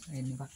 වෙන්න එපා.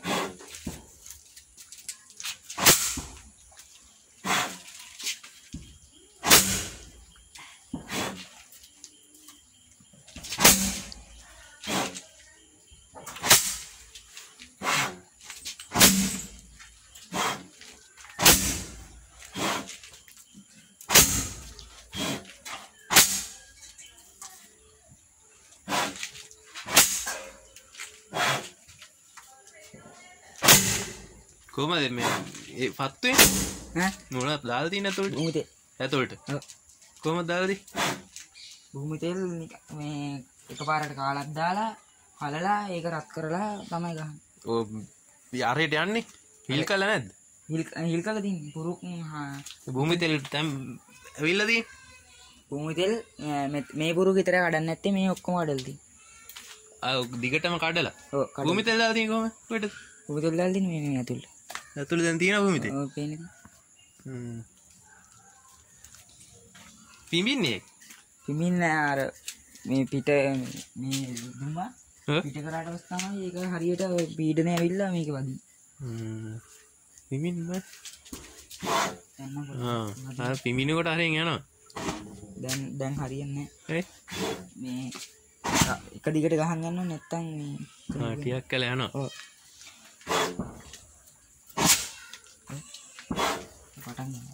කොහමද මේ පත්තුවේ ඈ මොනවද දාලා තියෙන්නේ ඇතුළට? භූමි තෙල්. ඇතුළට. කොහමද දාලා තියෙන්නේ? භූමි තෙල් මේ එකපාරට කාලක් දාලා හලලා ඒක රත් කරලා තමයි ගහන්නේ. ඔය යාරේට යන්නේ හිල් කළා නැද්ද? හිල් කළා තියෙන්නේ පුරුක් භූමි තෙල් දැන් ඇවිල්ලා තියෙන්නේ. භූමි තෙල් මේ පුරුක විතර කඩන්න නැත්තේ මේ ඔක්කොම කඩලා තියෙන්නේ. දිගටම කඩලා. ඔව් භූමි තෙල් දාලා තියෙන්නේ කොහමද? කොහෙද? භූමි තෙල් දාලා තියෙන්නේ මේ ඇතුළට. ඇතුළේ දැන් තියෙනවා භූමි තෙල්. ඔව් පේන්නේ. පිඹින්නේ. පිඹින්නේ අර මේ පිට මේ දුම්බා පිට කරාට පස්සේ තමයි ඒක හරියට පීඩනය ඇවිල්ලා මේක වදින්නේ. පිඹින්නේ. ආ පිඹිනකොට හරියෙන් යනවා. දැන් හරියන්නේ නැහැ. මේ එක දිගට ගහන් යනවා නැත්තම් මේ ටිකක් කළා යනවා. ඔව්. පටන් ගන්න.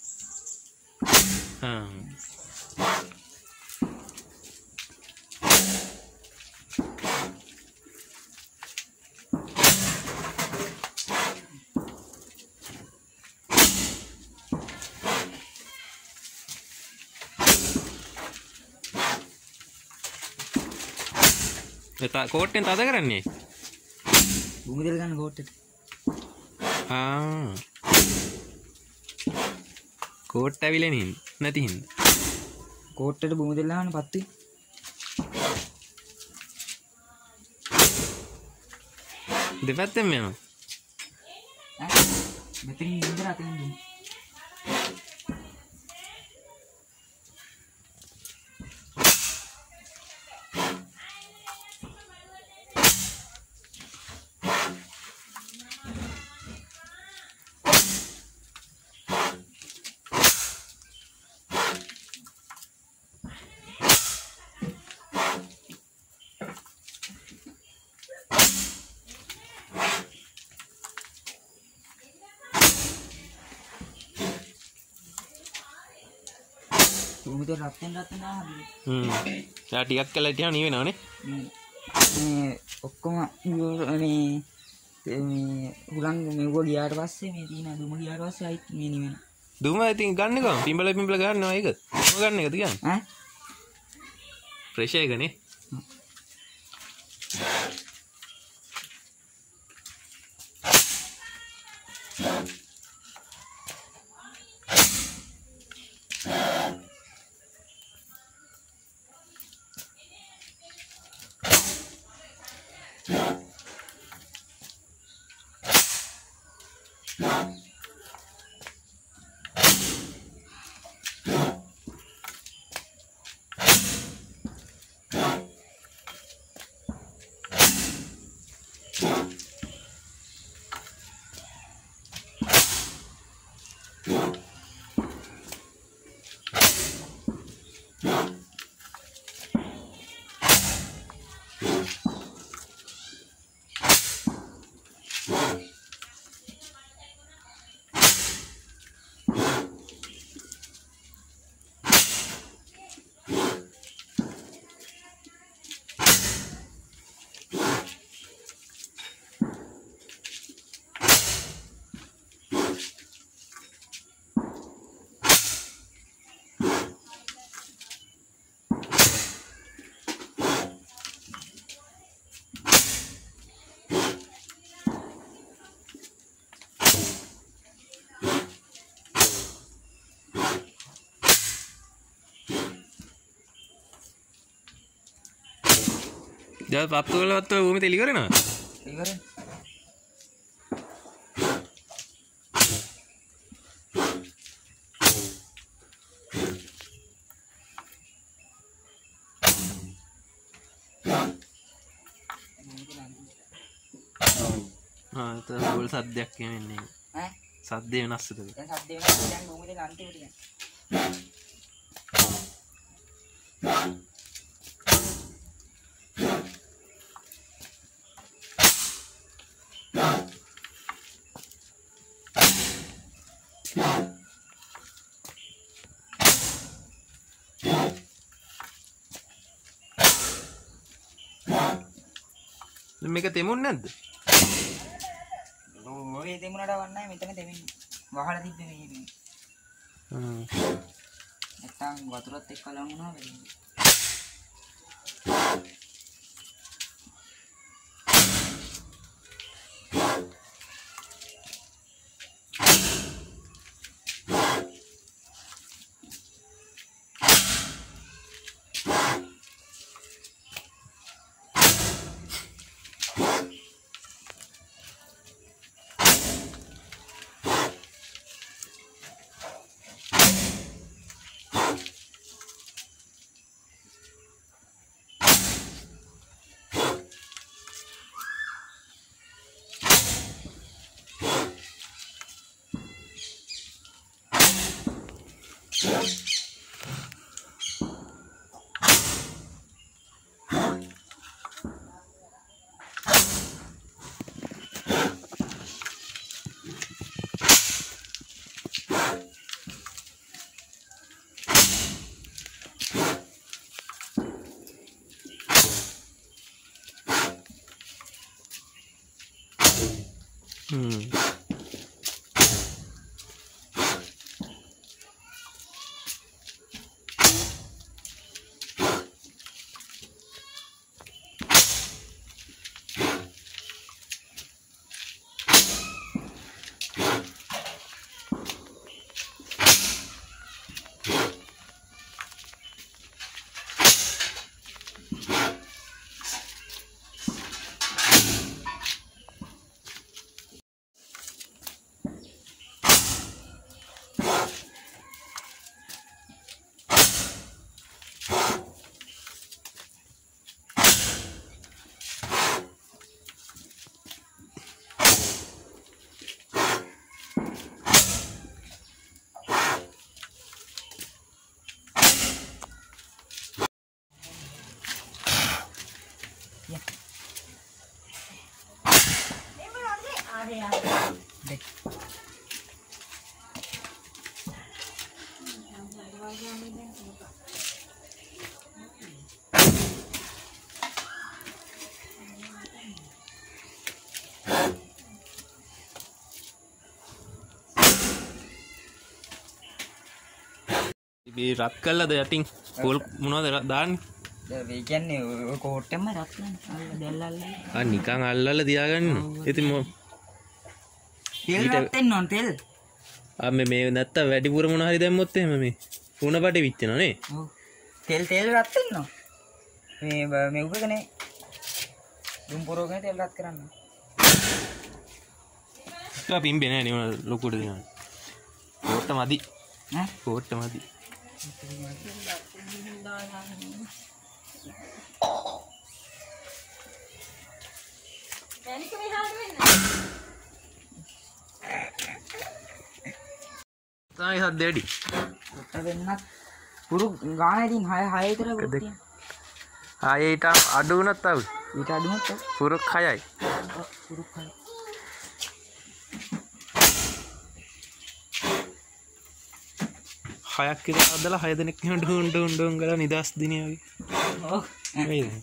කෝට්ටෙන් තද කරන්නේ? භූමි තෙල් ගන්න කෝට්ටෙට. කෝට්ට ඇවිල්ලා නැති හින්දා. කෝට්ටෙට භූමි තෙල් දාන්න පත්තුයි. දෙපැත්තෙන් යනවා. මෙතනින් ඉඳලා අතින් දුන්න. භූමි තෙල් රත්ෙන් දාහදී. යා ටිකක් කළා ඉතින් නිය වෙනවනේ. මේ ඔක්කොම මේ හුලං මෙව්ව ගියාට පස්සේ මේ තියෙන දුම ගියාට පස්සේ ආයිත් මේ නිවෙන. දුම ඉතින් ගන්න ගම පිඹල ගන්නවා ඒක. දුම ගන්න එකද කියන්නේ? ඈ ෆ්‍රෙෂ් එකනේ. දැන් පත්තු වලවත් ඔය භූමි තෙල් ඉවරනවා. ඉවරයි. ඒක බෝල් සද්දයක් කියන්නේ. ඈ සද්දේ වෙනස් වෙද? දැන් සද්ද වෙනස් දැන් භූමියේ අන්තිමට යන. මේක තෙමුන්නේ නැද්ද? ඔය තෙමුනට වන්නයි මෙතන තෙමින්නේ. වහලා තිබ්බේ මේ. නැත්තම් වතුරත් එක්ක ලං වුණා වෙන්නේ. මේ රත් කළාද යටින් පොල් මොනවද දාන්නේ? ඒ කියන්නේ ඔය කෝට්ටෙම රත් කරනවා. දැල්ලල්ලා. ආ නිකන් අල්ලලා තියාගන්න. ඉතින් තෙල් රත් වෙන්න ඕන තෙල්. ආ මේ නැත්තම් වැඩිපුර මොන හරි දැම්මොත් එහෙම මේ උණපටි විච්චෙනවා නේ. ඔව්. තෙල් රත් වෙනවා. මේ උගකනේ. දුම් පොරෝගෙන තෙල් රත් කරන්න. තා පිම්බේ නෑ නේ ලොකුට දෙනවා. කෝට්ට මදි. ඈ කෝට්ට මදි. තමයි සද්ද වැඩි. කොට වෙන්නත් පුරු ගානේදී 6 විතර ගොඩක්. ආයෙට අඩු වුණත් આવු. ඊට අඩු වුණත් පුරුක් 6යි. පුරුක් 6. හයක් විතර අදලා 6 දෙනෙක් එහෙම ඩුන් ගලා නිදාස් දිනේ වගේ. ඔව්. නේද?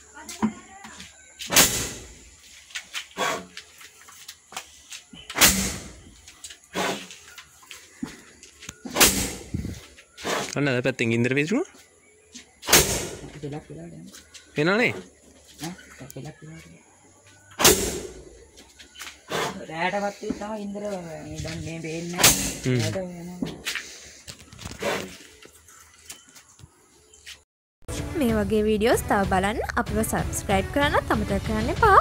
අන්න අද පැත්තෙන් ඉන්දර විසිරුණා. පෙලක් වෙලා දැන්. වෙනවනේ. ඈ පෙලක් වෙලා. රැයටවත් තමයි ඉන්දර දැන් මේ බේන්නේ නැහැ. මේ වගේ වීඩියෝස් තව බලන්න අපිව සබස්ක්‍රයිබ් කරන්න අමතක කරන්න එපා.